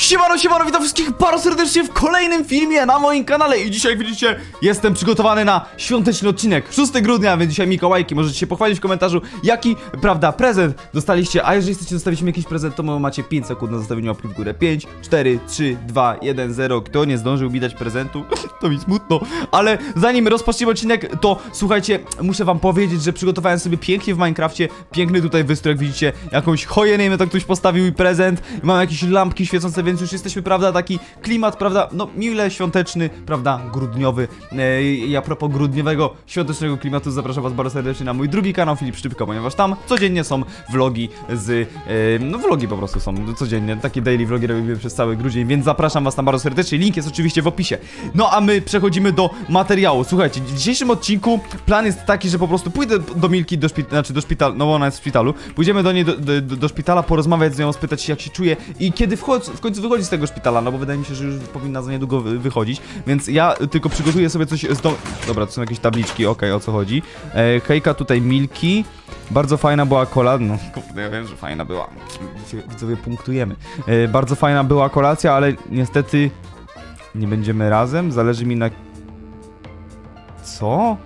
Siemano, witam wszystkich bardzo serdecznie w kolejnym filmie na moim kanale. I dzisiaj, jak widzicie, jestem przygotowany na świąteczny odcinek 6 grudnia, więc dzisiaj Mikołajki. Możecie się pochwalić w komentarzu, jaki, prawda, prezent dostaliście. A jeżeli chcecie zostawić mi jakiś prezent, to macie 5 sekund na zostawienie łapki w górę. 5, 4, 3, 2, 1, 0. Kto nie zdążył mi dać prezentu, to mi smutno. Ale zanim rozpoczniemy odcinek, to słuchajcie, muszę wam powiedzieć, że przygotowałem sobie pięknie w Minecrafcie piękny tutaj wystrój, jak widzicie, jakąś chojenę, to ktoś postawił i prezent. Mam jakieś lampki świecące, więc już jesteśmy, prawda, taki klimat, prawda, no mile świąteczny, prawda, grudniowy. I a propos grudniowego, świątecznego klimatu, zapraszam was bardzo serdecznie na mój drugi kanał, Filip Szczypko, ponieważ tam codziennie są vlogi z, no vlogi po prostu są codziennie, takie daily vlogi robimy przez cały grudzień, więc zapraszam was tam bardzo serdecznie, link jest oczywiście w opisie. No a my przechodzimy do materiału. Słuchajcie, w dzisiejszym odcinku plan jest taki, że po prostu pójdę do Milki, do szpitala, no bo ona jest w szpitalu, pójdziemy do niej do szpitala, porozmawiać z nią, spytać się, jak się czuje i kiedy w końcu wychodzi z tego szpitala, no bo wydaje mi się, że już powinna za niedługo wychodzić, więc ja tylko przygotuję sobie coś z Dobra, to są jakieś tabliczki, okej, o co chodzi. Hejka, tutaj Milki. Bardzo fajna była kolacja, no kurde, ja wiem, że fajna była. Widzowie, punktujemy. Bardzo fajna była kolacja, ale niestety nie będziemy razem, zależy mi na... Co?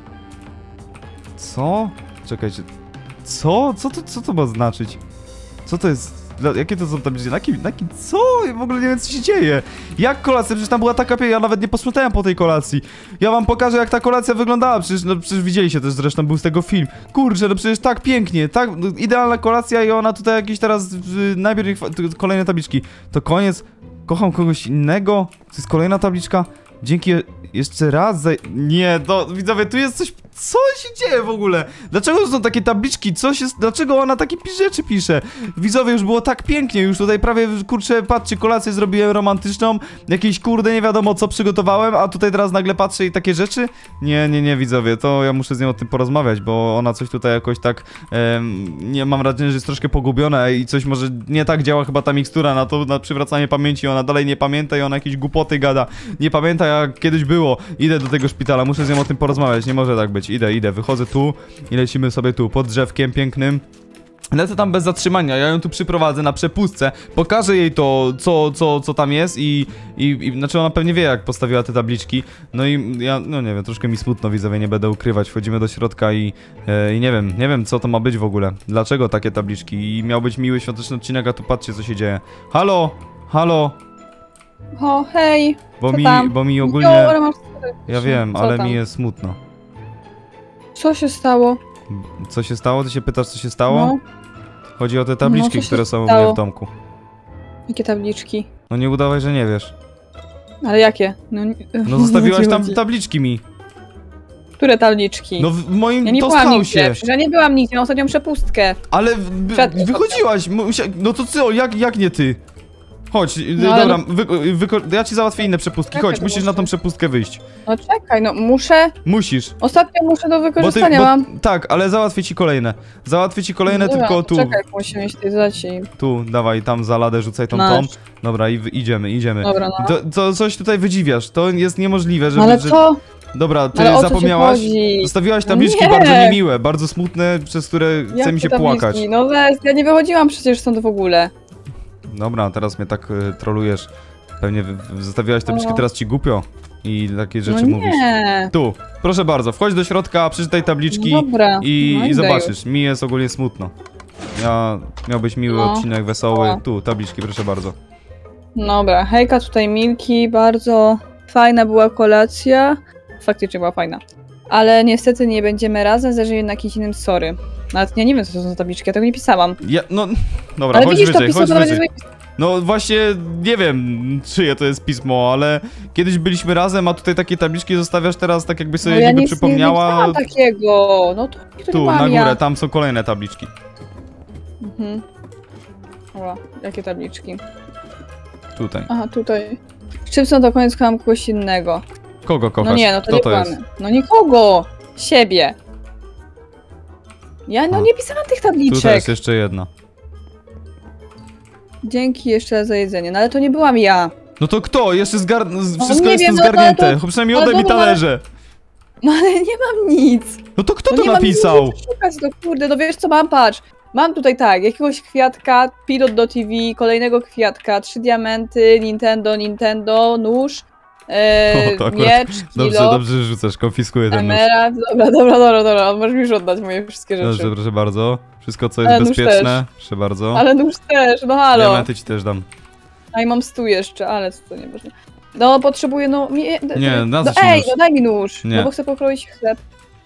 Co? Czekajcie. Co? Co to ma znaczyć? Co to jest? Jakie to są tabliczki? Co? Ja w ogóle nie wiem, co się dzieje. Jak kolacja? Przecież tam była taka piękna, ja nawet nie posprzątałem po tej kolacji. Ja wam pokażę, jak ta kolacja wyglądała. Przecież widzieliście też, zresztą był z tego film. Kurczę, no przecież tak pięknie, tak idealna kolacja i ona tutaj jakieś teraz... Najpierw kolejne tabliczki. To koniec. Kocham kogoś innego. To jest kolejna tabliczka. Dzięki jeszcze raz za... Nie, no widzowie, tu jest coś... Co się dzieje w ogóle? Dlaczego są takie tabliczki? Dlaczego ona takie rzeczy pisze? Widzowie, już było tak pięknie, już tutaj prawie, kurczę, patrzcie, kolację zrobiłem romantyczną. Jakieś, kurde, nie wiadomo co przygotowałem, a tutaj teraz nagle patrzę i takie rzeczy? Nie, widzowie, to ja muszę z nią o tym porozmawiać, bo ona coś tutaj jakoś tak... nie, mam wrażenie, że jest troszkę pogubiona i coś może nie tak działa chyba ta mikstura na przywracanie pamięci. Ona dalej nie pamięta i ona jakieś głupoty gada. Nie pamięta, jak kiedyś było. Idę do tego szpitala, muszę z nią o tym porozmawiać, nie może tak być. Idę, wychodzę tu i lecimy sobie tu, pod drzewkiem pięknym. Lecę tam bez zatrzymania, ja ją tu przyprowadzę na przepustce, pokażę jej to, co tam jest i znaczy ona pewnie wie, jak postawiła te tabliczki. No i ja, no nie wiem, troszkę mi smutno, widzowie, nie będę ukrywać. Wchodzimy do środka i nie wiem, co to ma być w ogóle. Dlaczego takie tabliczki? I miał być miły, świąteczny odcinek, a tu patrzcie, co się dzieje. Halo? O, hej! Bo mi ogólnie... Ja wiem, ale mi jest smutno. Co się stało? Co się stało? Ty się pytasz, co się stało? No. Chodzi o te tabliczki, No, które są u mnie w domku. Jakie tabliczki? No nie udawaj, że nie wiesz. Ale jakie? No zostawiłaś tam tabliczki mi. Które tabliczki? No w moim ja nie byłam nigdzie. Ja nie byłam nigdzie, mam ostatnią przepustkę. Ale wychodziłaś, no to co, jak nie ty? Chodź, no, dobra, ja ci załatwię inne przepustki, chodź, musisz na tą przepustkę wyjść. No czekaj, no muszę. Musisz. Ostatnio muszę do wykorzystania mam. Tak, ale załatwię ci kolejne. No tylko tu. Czekaj, musimy iść tutaj zadać i... Tu, dawaj, tam za ladę rzucaj tą. Dobra, i idziemy. Dobra, no. To coś tutaj wydziwiasz, to jest niemożliwe, żeby... Ale co? Dobra, ty ale zapomniałaś? Zostawiłaś tabliczki bardzo niemiłe, bardzo smutne, przez które chce mi się płakać. No ja nie wychodziłam przecież stąd w ogóle. Dobra, teraz mnie tak trolujesz. Pewnie zostawiłaś tabliczki, teraz ci głupio. I takie rzeczy mówisz. Tu, proszę bardzo, wchodź do środka, przeczytaj tabliczki. Dobra. I zobaczysz, mi jest ogólnie smutno. Miał być miły odcinek, wesoły. Tu, tabliczki, proszę bardzo. Dobra, hejka, tutaj Milki, bardzo fajna była kolacja. Faktycznie była fajna. Ale niestety nie będziemy razem, zależy na jakimś innym sorry. Nawet ja nie wiem, co to są za tabliczki, ja tego nie pisałam. Dobra, ale chodź widzisz, wyżej, chodź wyżej. wyżej. No właśnie, nie wiem, czyje to jest pismo, ale kiedyś byliśmy razem, a tutaj takie tabliczki zostawiasz teraz, tak jakby sobie niby przypomniała. Ja nie takiego, no to tu, na górę, tam są kolejne tabliczki. Dobra, jakie tabliczki? Tutaj. Aha, tutaj. Szczypcą do końca kocham kogoś innego. Kogo kochasz? No nie, no to nie jest? No nikogo! Siebie! Ja nie pisałam tych tabliczek. Tutaj jest jeszcze jedna. Dzięki jeszcze za jedzenie, no ale to nie byłam ja. No to kto? Jeszcze wszystko jest tu zgarnięte. Przynajmniej oddaj mi talerze. No ale nie mam nic. No to kto to napisał? Szukać, no kurde, no wiesz co mam, patrz. Mam tutaj tak, jakiegoś kwiatka, pilot do TV, kolejnego kwiatka, 3 diamenty, Nintendo, nóż, to akurat miecz, kilo, Dobrze, że rzucasz, konfiskuję ten nóż. emerald. Dobra, możesz mi już oddać moje wszystkie rzeczy. Dobrze, proszę bardzo. Wszystko, co jest Ale nóż bezpieczne, proszę bardzo. Ale nóż też, no halo. Diamenty ci też dam. A i mam stół jeszcze, ale co to nie ważne. No, potrzebuję, no... Nie, na co no, ci ej, nóż? no daj mi nóż, Nie. no bo chcę pokroić chleb.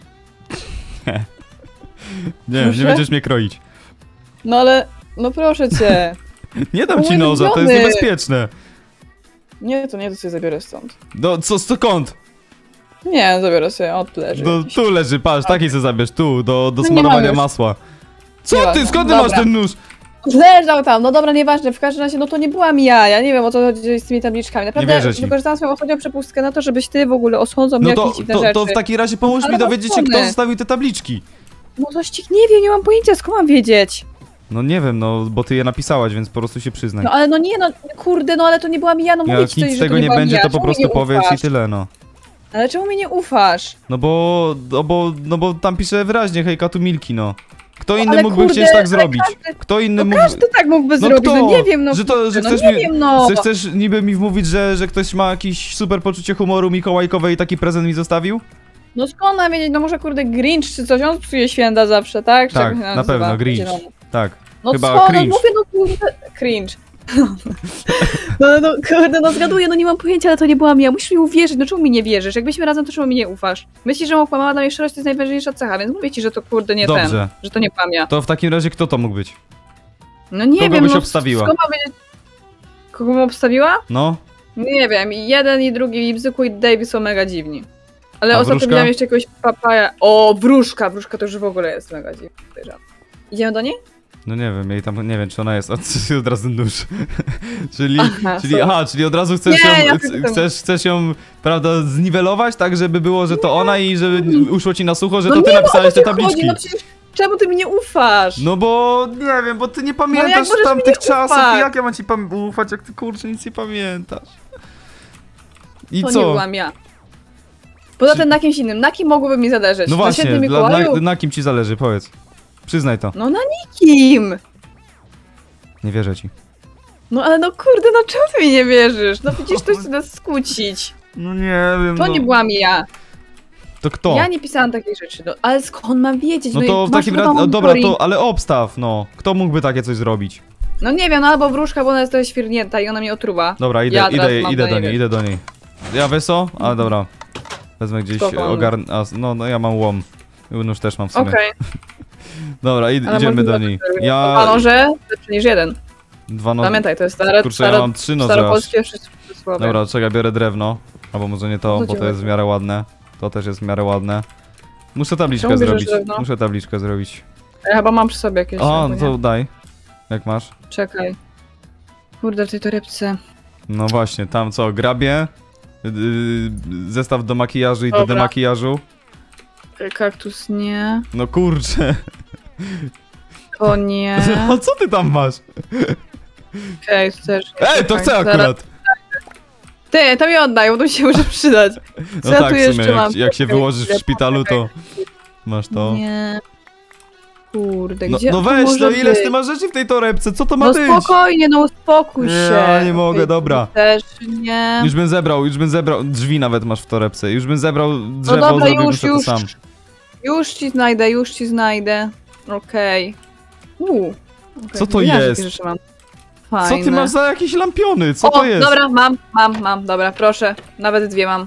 Nie Proszę? będziesz mnie kroić. No ale, no proszę cię. Nie dam No, ci noża, to jest ulubiony. niebezpieczne. Nie, to sobie zabiorę stąd. No, co kąt? Nie, zabiorę sobie, odleży. No, tu leży, patrz, taki se zabierz, tu, do nie smarowania mam już. masła. Co Nieważne, ty, skąd ty dobra. masz ten nóż? Leżał tam, no dobra, nieważne, w każdym razie, no to nie byłam ja nie wiem o co chodzi z tymi tabliczkami. Naprawdę wierzę ci. wykorzystałam swoją ostatnią przepustkę na to, żebyś ty w ogóle osądzał mnie No jakieś dziwne rzeczy. to w takim razie pomóż Ale mi dowiedzieć się, kto odpłynę. zostawił te tabliczki. No tościk nie wiem, nie mam pojęcia, skąd mam wiedzieć? No nie wiem, no, bo ty je napisałaś, więc po prostu się przyznaj. No ale no nie, no kurde, no ale to nie byłam ja, no mówię Jak ci coś, nic z że tego to nie byłam będzie, ja. to po Czemu mi prostu nie powiedz ufasz? i tyle, no. Ale czemu mi nie ufasz? No bo tam pisze wyraźnie, hejka tu Milki, no. Kto inny ale mógłby kurde, chcieć tak ale zrobić? Kto inny No mógł... każdy tak mógłby No zrobić, kto? no nie wiem, no Że kurde, chcesz no nie mi, wiem, no. chcesz niby mi wmówić, że ktoś ma jakiś super poczucie humoru mikołajkowe i taki prezent mi zostawił? No skąd mam wiedzieć, no może kurde Grinch czy coś, on psuje święta zawsze, tak? Tak, Czy jak się na nazywa? pewno, Grinch. Zielony. Tak. No Chyba co, cringe. no mówię, no kurde, cringe. No kurde, no zgaduję, no nie mam pojęcia, ale to nie byłam ja, musisz mi uwierzyć, no czemu mi nie wierzysz? Jak byliśmy razem, to czemu mi nie ufasz? Myślisz, że okłamała dla mnie szczerość, to jest najważniejsza cecha, więc mówię ci, że to kurde nie Dobrze. ten, że to nie byłam ja. To w takim razie kto to mógł być? No nie Kogo wiem, byś no obstawiła? skąd mam wiedzieć? Kogo bym obstawiła? No? Nie wiem, i jeden i drugi, i Bzyku i Davis są mega dziwni. Ale A ostatnio wróżka? widziałam jeszcze jakiegoś papaja. O, wróżka to już w ogóle jest mega dziwna. podejrzewam. Idziemy do niej? No nie wiem, jej tam, nie wiem czy ona jest, od razu nóż. czyli, Aha, czyli od razu chcesz Nie, ją, ja tylko chcesz ją, prawda, zniwelować, tak żeby było, że to ona i żeby uszło ci na sucho, że No to ty nie, napisałeś o te co ci tabliczki. chodzi? No przecież czemu ty mi nie ufasz? No bo, nie wiem, bo ty nie pamiętasz jak możesz mi tamtych nie czasów ufać? i jak ja mam ci ufać, jak ty kurczę nic nie pamiętasz. I To co? nie byłam ja. Poza tym na kimś innym. Na kim mogłoby mi zależeć? No Na właśnie, Świętym Mikołaju? na kim ci zależy, powiedz. Przyznaj to. No na nikim! Nie wierzę ci. No ale no kurde, no czemu ty mi nie wierzysz? No przecież to chce nas skłócić. No nie wiem, To nie byłam ja. To kto? Ja nie pisałam takich rzeczy, no ale skąd mam wiedzieć? No i to w masz takim wiadomo razie, dobra, historii. to, ale obstaw, no. Kto mógłby takie coś zrobić? No nie wiem, no albo wróżka, bo ona jest trochę świrnięta i ona mnie otruwa. Dobra, Ja teraz mam idę do do niej niej, idę do niej. Ja weso? A dobra. Wezmę gdzieś Spoko. ogarnę. No ja mam łom. Nóż też mam w sumie. Okej, Dobra, ale idziemy może do dwa niej. noże. Dwa Ja. noże lepsze niż jeden. Dwa noże. Pamiętaj, to jest stare, Kurczę, ja mam 3 noże aż. staropolskie przysłowie. Dobra, czekaj, biorę drewno. Albo może nie to, Co bo ci to jest w chodzi? miarę ładne. To też jest w miarę ładne. Muszę tabliczkę Czemu bierzesz zrobić. drewno? Muszę tabliczkę zrobić. Ja chyba mam przy sobie jakieś. O, albo no nie. to daj. Jak masz? Czekaj. Kurde, w tej torebce. No właśnie, tam co, grabie, zestaw do makijażu i do Dobra. demakijażu. Kaktus nie. No kurczę. To nie. No co ty tam masz? Okej, to też nie. Ej, to Czekaj, chcę zaraz- akurat. Ty, to mi oddaj, bo to mi się może przydać. Co No ja tak, tu w jeszcze sumie, mam? jak się Czekaj, wyłożysz w szpitalu, to masz to. Nie. Kurde, No, gdzie no to weź, może no ile być? ty masz rzeczy w tej torebce? Co to ma No być? spokojnie, no uspokój Nie, się. ja nie mogę, Okej, dobra. Też nie. Już bym zebrał, drzwi nawet masz w torebce. Już bym zebrał No drzewo, dobra, zrobiłbym już, sobie to sam. już ci znajdę. Okej. Okej, Co to ja jest? takie rzeczy mam. Co Fajne. ty masz za jakieś lampiony? Co o, to jest? dobra, mam, dobra, proszę. Nawet 2 mam.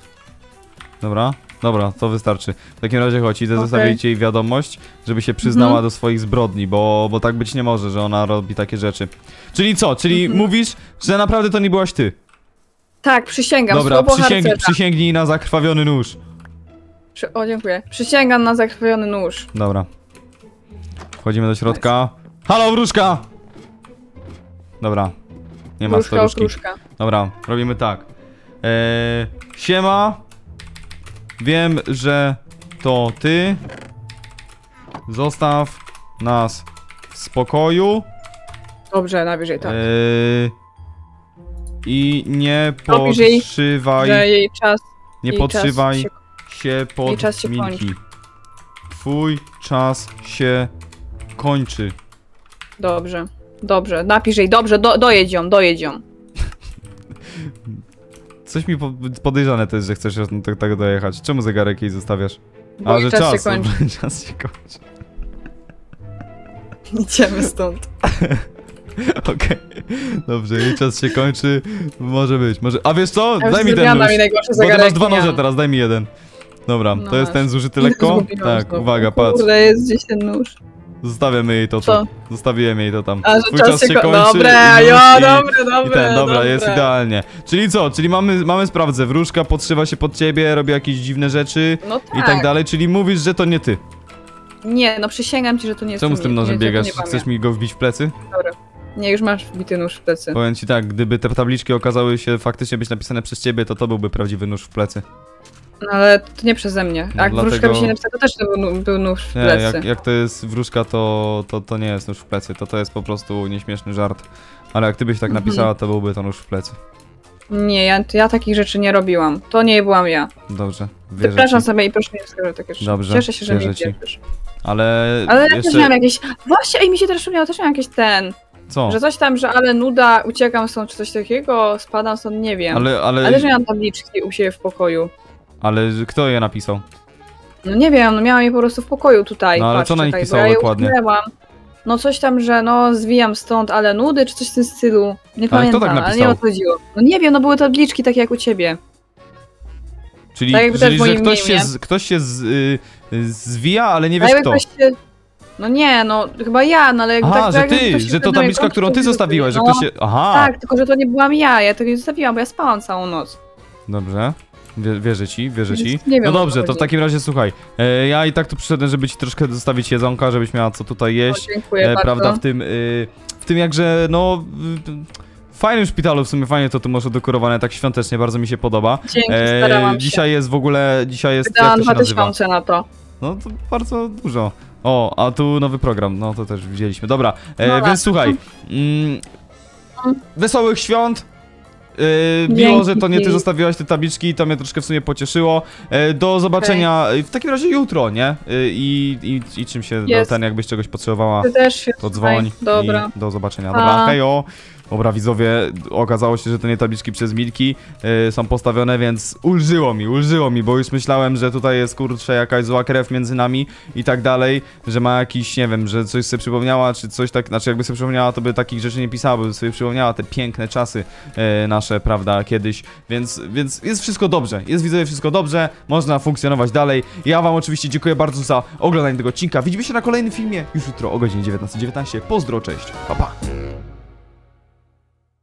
Dobra, to wystarczy. W takim razie chodź, idę Okej. zostawić jej wiadomość, żeby się przyznała do swoich zbrodni, bo tak być nie może, że ona robi takie rzeczy. Czyli co? Czyli mówisz, że naprawdę to nie byłaś ty? Tak, przysięgam, Dobra, słowo harcerza. przysięgnij na zakrwawiony nóż. O, dziękuję. Przysięgam na zakrwawiony nóż. Dobra. Wchodzimy do środka. Halo, wróżka! Dobra. Nie ma Wróżka, staruszki. okruszka. Dobra, robimy tak. Siema. Wiem, że to ty. Zostaw nas w spokoju. Dobrze, najwyżej tak. I nie Najwyżej, podszywaj. Że jej czas... Nie jej podszywaj czas się pod jej czas się Milki. Twój czas się kończy. Dobrze, dobrze, napisz jej, dobrze, dojedź ją. Coś mi podejrzane to jest, że chcesz tak dojechać. Czemu zegarek jej zostawiasz? Bo A, że czas się czas, kończy. czas się kończy. Idziemy stąd. Okej, dobrze, jej czas się kończy, może być, może... A wiesz co? Ja Daj mi ten nóż, bo ty masz 2 noże teraz, daj mi jeden. Dobra, No to jest ten masz. zużyty lekko? Zgubiłam Tak, znowu. uwaga, patrz. Kurde, jest gdzieś ten nóż. Zostawiamy jej to. Co? Zostawiłem jej to tam. A, że Twój czas się kończy. Dobre, i jo, nóż dobre, i ten, dobra, dobre. jest idealnie. Czyli co? Czyli mamy sprawdzę. Wróżka podszywa się pod ciebie, robi jakieś dziwne rzeczy No tak. i tak dalej, czyli mówisz, że to nie ty. Nie, no przysięgam ci, że to nie jest Czemu z tym nożem biegasz? Nie Chcesz mi go wbić w plecy? Dobra. Nie, już masz wbity nóż w plecy. Powiem ci tak, gdyby te tabliczki okazały się faktycznie być napisane przez ciebie, to byłby prawdziwy nóż w plecy. No ale to nie przeze mnie. No Jak dlatego- wróżka by się napisała, to też był nóż w Nie, plecy. jak to jest wróżka, to nie jest nóż w plecy, to jest po prostu nieśmieszny żart. Ale jak ty byś tak napisała, to byłby to nóż w plecy. Nie, ja takich rzeczy nie robiłam. To nie byłam ja. Dobrze, wierzę Przepraszam ci. sobie i proszę nie wskażę takie rzeczy. Dobrze, Cieszę się, że mnie wierzę ci. wierzysz. Ale Ale ja też jeszcze... miałam jakieś... Właśnie, ej, mi się też przypomniało, też miałam jakieś Co? że coś tam, że ale nuda, uciekam stąd, czy coś takiego, spadam stąd, nie wiem. Ale że miałam tabliczki u siebie w pokoju. Ale kto je napisał? No nie wiem, no miałam je po prostu w pokoju tutaj. No ale patrz, co na nich czekaj, bo pisało ja je dokładnie? usunęłam. No coś tam, że no zwijam stąd, ale nudy, czy coś w tym stylu. Nie Ale kto pamiętam, tak ale napisał? nie o co chodziło. No nie wiem, no były tabliczki takie jak u ciebie. Czyli, Tak jakby też w że moim ktoś się zwija, ale nie A wiesz jakby kto. ktoś się... No nie, no chyba ja, no ale jakby Aha, tak... że jakby ty, ktoś się że to wydaje, tabliczka, no, którą ty to zostawiłaś, że no, ktoś się... Aha! Tak, tylko że to nie byłam ja tego nie zostawiłam, bo ja spałam całą noc. Dobrze. Wierzę ci. Więc nie wiem, No o co dobrze, to w chodzi. takim razie słuchaj. Ja i tak tu przyszedłem, żeby ci troszkę zostawić jedzonka, żebyś miała co tutaj jeść. O, dziękuję bardzo. Prawda, w tym jakże, no... W fajnym szpitalu, w sumie fajnie to tu masz udekorowane, tak świątecznie, bardzo mi się podoba. Dzięki, starałam się. Dzisiaj jest w ogóle, jak Wydałam to się nazywa? 2000 na to. No to bardzo dużo. O, a tu nowy program, no to też widzieliśmy. Dobra, No więc słuchaj. Wesołych świąt. Miło, Dzięki że to nie ty ci. zostawiłaś te tabliczki, to mnie troszkę w sumie pocieszyło. Do zobaczenia w takim razie jutro, nie? I czym się Jest. jakbyś czegoś potrzebowała, Ty też się to dzwoń. Dobra. I do zobaczenia. Pa. Dobra, hejo. Dobra, widzowie, okazało się, że te nie tabliczki przez Milki są postawione, więc ulżyło mi, bo już myślałem, że tutaj jest, kurczę, jakaś zła krew między nami i tak dalej, że ma jakiś, nie wiem, że coś sobie przypomniała, czy coś tak, znaczy jakby sobie przypomniała, to by takich rzeczy nie pisała, by sobie przypomniała te piękne czasy nasze, prawda, kiedyś, więc jest wszystko dobrze, widzowie, wszystko dobrze, można funkcjonować dalej. Ja wam oczywiście dziękuję bardzo za oglądanie tego odcinka, widzimy się na kolejnym filmie już jutro o godzinie 19:19. Pozdro, cześć, pa pa!